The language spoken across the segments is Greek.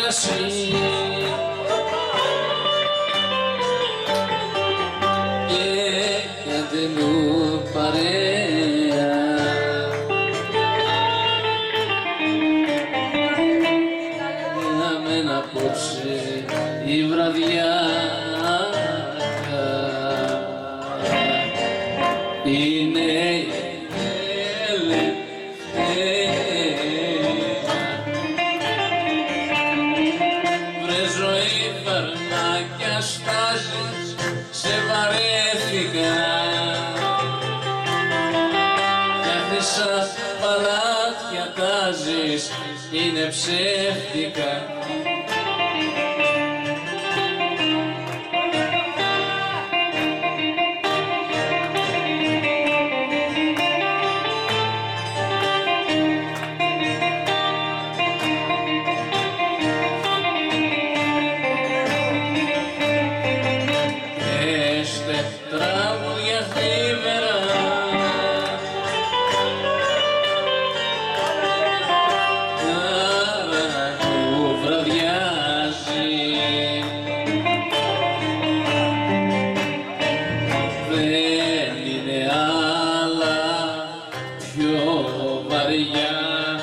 κρασί και κάντε μου παρέα. Να μεν απόψε η βραδιά είναι βρε ζωή φαρμάκια στάζεις, σε βαρέθηκα για χρυσά παλάτια τάζεις, είναι ψεύτικα. Τραγούδια θλιβερά που βραδιάζει, δεν είναι άλλα πιο βαριά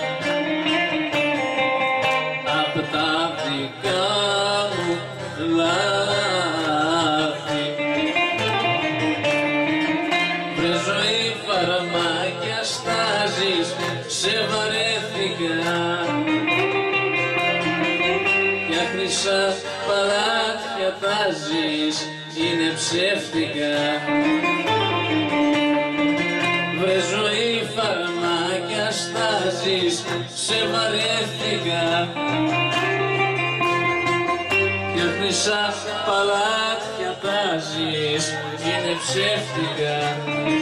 απ' τα δικά μου λάθη. Ζωή φαρμάκια στάζεις, σε βαρέθηκα για χρυσά παλάτια τάζεις, είναι ψεύτικα. Βρε ζωή φαρμάκια στάζεις, σε βαρέθηκα για χρυσά παλάτια τάζεις, είναι ψεύτικα.